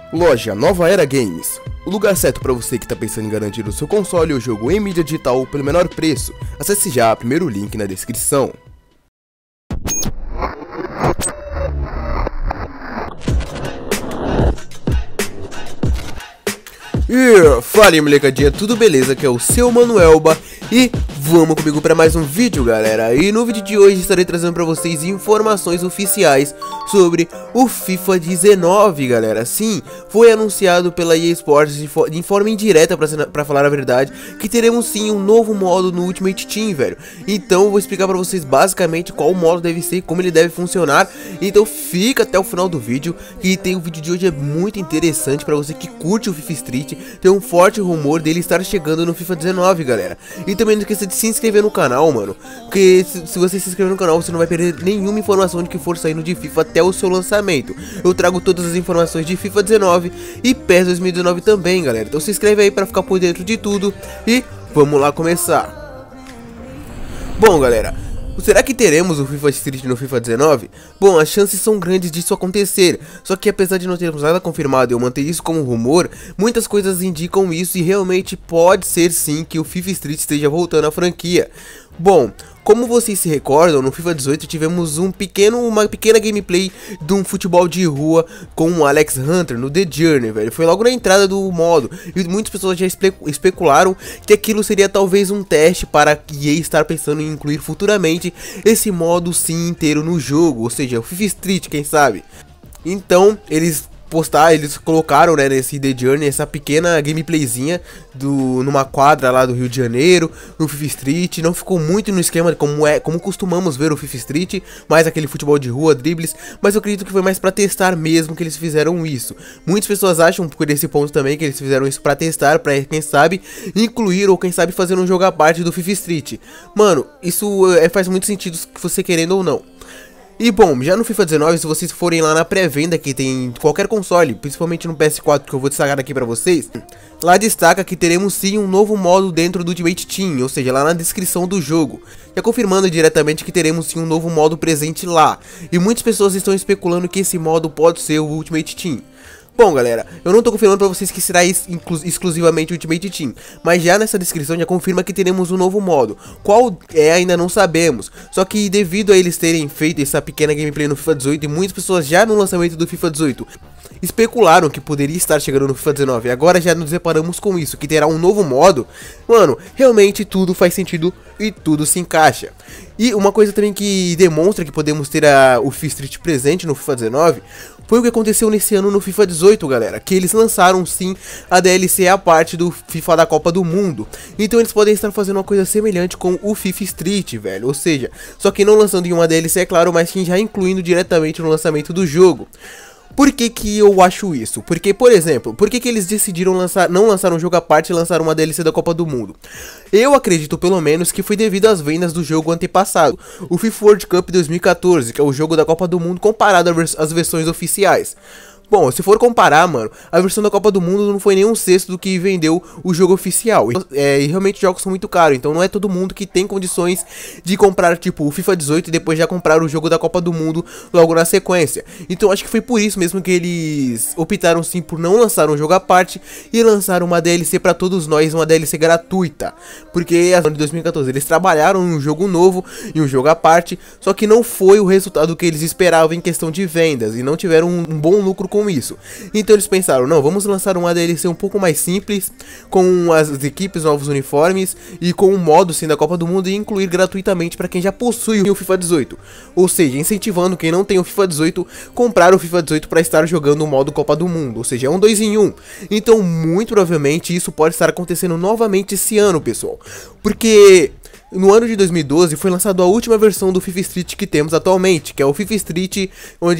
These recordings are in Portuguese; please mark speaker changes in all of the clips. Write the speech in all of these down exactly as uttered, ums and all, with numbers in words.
Speaker 1: Loja Nova Era Games, o lugar certo para você que está pensando em garantir o seu console ou jogo em mídia digital pelo menor preço. Acesse já o primeiro link na descrição. E fala aí, molecadinha, tudo beleza? Aqui é o seu Manuelba e vamos comigo para mais um vídeo, galera. E no vídeo de hoje estarei trazendo para vocês informações oficiais sobre o FIFA dezenove, galera. Sim, foi anunciado pela E A Sports de, fo de forma indireta, para falar a verdade, que teremos sim um novo modo no Ultimate Team, velho. Então eu vou explicar para vocês basicamente qual modo deve ser e como ele deve funcionar. Então fica até o final do vídeo, que tem o vídeo de hoje é muito interessante para você que curte o FIFA Street. Tem um forte rumor dele estar chegando no FIFA dezenove, galera. E também não esqueça de se inscrever no canal, mano, porque se, se você se inscrever no canal, você não vai perder nenhuma informação de que for saindo de FIFA até o seu lançamento. Eu trago todas as informações de FIFA dezenove e PES dois mil e dezenove também, galera. Então se inscreve aí para ficar por dentro de tudo e vamos lá começar. Bom, galera, será que teremos o FIFA Street no FIFA dezenove? Bom, as chances são grandes disso acontecer, só que apesar de não termos nada confirmado e eu manter isso como rumor, muitas coisas indicam isso e realmente pode ser sim que o FIFA Street esteja voltando à franquia. Bom, como vocês se recordam, no FIFA dezoito tivemos um pequeno, uma pequena gameplay de um futebol de rua com o Alex Hunter no The Journey, velho. Foi logo na entrada do modo e muitas pessoas já espe especularam que aquilo seria talvez um teste para a E A estar pensando em incluir futuramente esse modo sim inteiro no jogo, ou seja, o FIFA Street, quem sabe. Então, eles postar, eles colocaram, né, nesse The Journey essa pequena gameplayzinha do, numa quadra lá do Rio de Janeiro, no FIFA Street. Não ficou muito no esquema como é, como costumamos ver o FIFA Street, mais aquele futebol de rua, dribles, mas eu acredito que foi mais pra testar mesmo que eles fizeram isso. Muitas pessoas acham por esse ponto também que eles fizeram isso pra testar, pra quem sabe incluir ou quem sabe fazer um jogo à parte do FIFA Street. Mano, isso é, faz muito sentido que você querendo ou não. E bom, já no FIFA dezenove, se vocês forem lá na pré-venda que tem em qualquer console, principalmente no P S quatro que eu vou destacar aqui pra vocês, lá destaca que teremos sim um novo modo dentro do Ultimate Team, ou seja, lá na descrição do jogo, já confirmando diretamente que teremos sim um novo modo presente lá. E muitas pessoas estão especulando que esse modo pode ser o Ultimate Team. Bom, galera, eu não tô confirmando pra vocês que será exclu exclusivamente o Ultimate Team, mas já nessa descrição já confirma que teremos um novo modo. Qual é, ainda não sabemos, só que devido a eles terem feito essa pequena gameplay no FIFA dezoito e muitas pessoas já no lançamento do FIFA dezoito especularam que poderia estar chegando no FIFA dezenove, agora já nos deparamos com isso, que terá um novo modo, mano, realmente tudo faz sentido e tudo se encaixa. E uma coisa também que demonstra que podemos ter a, o FIFA Street presente no FIFA dezenove foi o que aconteceu nesse ano no FIFA dezoito, galera, que eles lançaram sim a D L C à parte do FIFA da Copa do Mundo. Então eles podem estar fazendo uma coisa semelhante com o FIFA Street, velho, ou seja, só que não lançando em uma D L C, é claro, mas sim já incluindo diretamente no lançamento do jogo. Por que que eu acho isso? Porque, por exemplo, por que que eles decidiram lançar, não lançar um jogo à parte e lançar uma D L C da Copa do Mundo? Eu acredito, pelo menos, que foi devido às vendas do jogo antepassado, o FIFA World Cup dois mil e quatorze, que é o jogo da Copa do Mundo comparado às versões oficiais. Bom, se for comparar, mano, a versão da Copa do Mundo não foi nem um sexto do que vendeu o jogo oficial. É, e realmente os jogos são muito caros, então não é todo mundo que tem condições de comprar, tipo, o FIFA dezoito e depois já comprar o jogo da Copa do Mundo logo na sequência. Então acho que foi por isso mesmo que eles optaram sim por não lançar um jogo à parte e lançar uma D L C pra todos nós, uma D L C gratuita. Porque a de dois mil e quatorze eles trabalharam em um jogo novo e um jogo à parte, só que não foi o resultado que eles esperavam em questão de vendas e não tiveram um, um bom lucro com com isso. Então eles pensaram, não, vamos lançar uma D L C um pouco mais simples, com as equipes, novos uniformes e com um modo sim da Copa do Mundo e incluir gratuitamente para quem já possui o FIFA dezoito. Ou seja, incentivando quem não tem o FIFA dezoito comprar o FIFA dezoito para estar jogando o modo Copa do Mundo, ou seja, é um dois em um. Então muito provavelmente isso pode estar acontecendo novamente esse ano, pessoal, porque no ano de dois mil e doze foi lançada a última versão do FIFA Street que temos atualmente, que é o FIFA Street,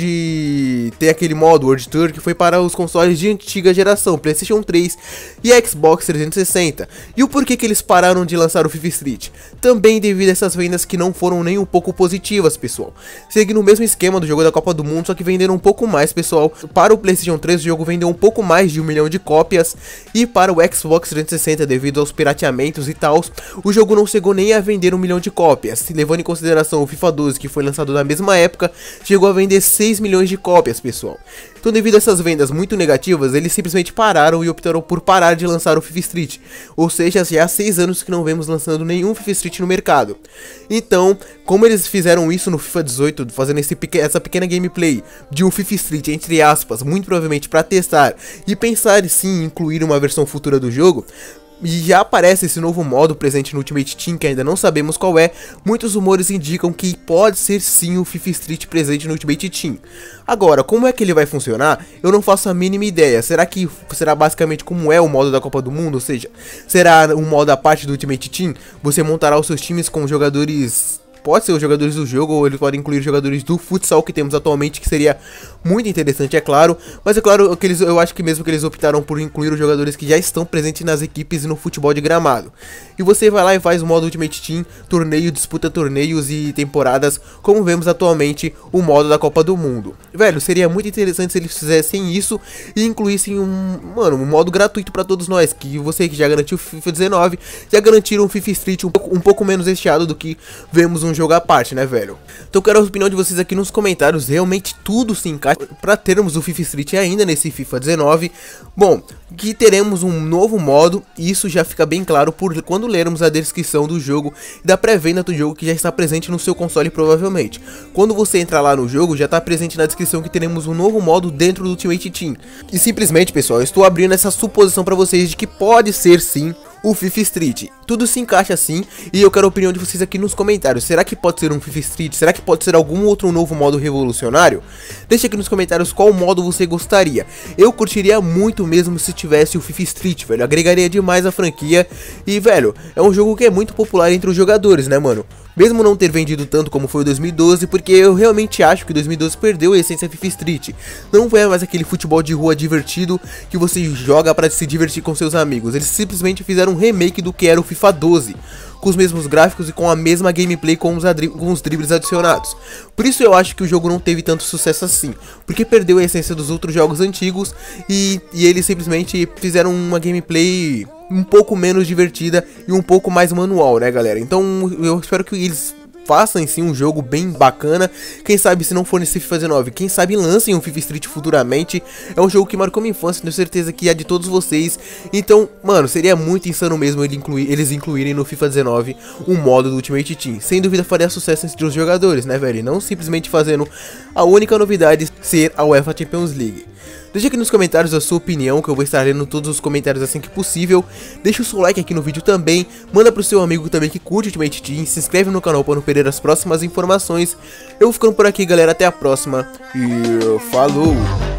Speaker 1: onde tem aquele modo World Tour que foi para os consoles de antiga geração, PlayStation três e Xbox trezentos e sessenta. E o porquê que eles pararam de lançar o FIFA Street? Também devido a essas vendas que não foram nem um pouco positivas, pessoal. Seguindo o mesmo esquema do jogo da Copa do Mundo, só que venderam um pouco mais, pessoal. Para o PlayStation três o jogo vendeu um pouco mais de um milhão de cópias, e para o Xbox trezentos e sessenta, devido aos pirateamentos e tal, o jogo não chegou nem a a vender um milhão de cópias. Levando em consideração o FIFA doze, que foi lançado na mesma época, chegou a vender seis milhões de cópias, pessoal. Então, devido a essas vendas muito negativas, eles simplesmente pararam e optaram por parar de lançar o FIFA Street. Ou seja, já há seis anos que não vemos lançando nenhum FIFA Street no mercado. Então, como eles fizeram isso no FIFA dezoito, fazendo esse, essa pequena gameplay de um FIFA Street, entre aspas, muito provavelmente para testar e pensar sim em incluir uma versão futura do jogo, e já aparece esse novo modo presente no Ultimate Team, que ainda não sabemos qual é. Muitos rumores indicam que pode ser sim o FIFA Street presente no Ultimate Team. Agora, como é que ele vai funcionar? Eu não faço a mínima ideia. Será que será basicamente como é o modo da Copa do Mundo? Ou seja, será um modo à parte do Ultimate Team? Você montará os seus times com jogadores... Pode ser os jogadores do jogo, ou ele pode incluir jogadores do futsal que temos atualmente, que seria muito interessante, é claro. Mas é claro que eles, eu acho que mesmo que eles optaram por incluir os jogadores que já estão presentes nas equipes e no futebol de gramado. E você vai lá e faz o modo Ultimate Team, torneio, disputa torneios e temporadas, como vemos atualmente o modo da Copa do Mundo. Velho, seria muito interessante se eles fizessem isso e incluíssem um, mano, um modo gratuito para todos nós, que você que já garantiu o FIFA dezenove, já garantiram um FIFA Street um pouco, um pouco menos recheado do que vemos um jogo à parte, né, velho? Então eu quero a opinião de vocês aqui nos comentários. Realmente tudo se encaixa para termos o FIFA Street ainda nesse FIFA dezenove. Bom, que teremos um novo modo, e isso já fica bem claro por quando lermos a descrição do jogo e da pré-venda do jogo, que já está presente no seu console provavelmente. Quando você entrar lá no jogo, já está presente na descrição que teremos um novo modo dentro do Ultimate Team. E simplesmente, pessoal, eu estou abrindo essa suposição para vocês de que pode ser sim o FIFA Street. Tudo se encaixa assim, e eu quero a opinião de vocês aqui nos comentários. Será que pode ser um FIFA Street? Será que pode ser algum outro novo modo revolucionário? Deixa aqui nos comentários qual modo você gostaria. Eu curtiria muito mesmo se tivesse o FIFA Street, velho. Agregaria demais a franquia. E, velho, é um jogo que é muito popular entre os jogadores, né, mano? Mesmo não ter vendido tanto como foi o dois mil e doze, porque eu realmente acho que dois mil e doze perdeu a essência FIFA Street. Não é mais aquele futebol de rua divertido que você joga para se divertir com seus amigos. Eles simplesmente fizeram um remake do que era o FIFA doze, com os mesmos gráficos e com a mesma gameplay com os, com os dribles adicionados. Por isso eu acho que o jogo não teve tanto sucesso assim, porque perdeu a essência dos outros jogos antigos e, e eles simplesmente fizeram uma gameplay um pouco menos divertida e um pouco mais manual, né, galera? Então eu espero que eles façam em si um jogo bem bacana. Quem sabe, se não for nesse FIFA dezenove, quem sabe lancem um FIFA Street futuramente. É um jogo que marcou minha infância, tenho certeza que é de todos vocês. Então, mano, seria muito insano mesmo ele incluir, eles incluírem no FIFA dezenove um modo do Ultimate Team. Sem dúvida faria sucesso entre os jogadores, né, velho? E não simplesmente fazendo a única novidade ser a UEFA Champions League. Deixa aqui nos comentários a sua opinião, que eu vou estar lendo todos os comentários assim que possível. Deixa o seu like aqui no vídeo também, manda pro seu amigo também que curte Ultimate Team, se inscreve no canal para não perder as próximas informações. Eu vou ficando por aqui, galera, até a próxima e falou!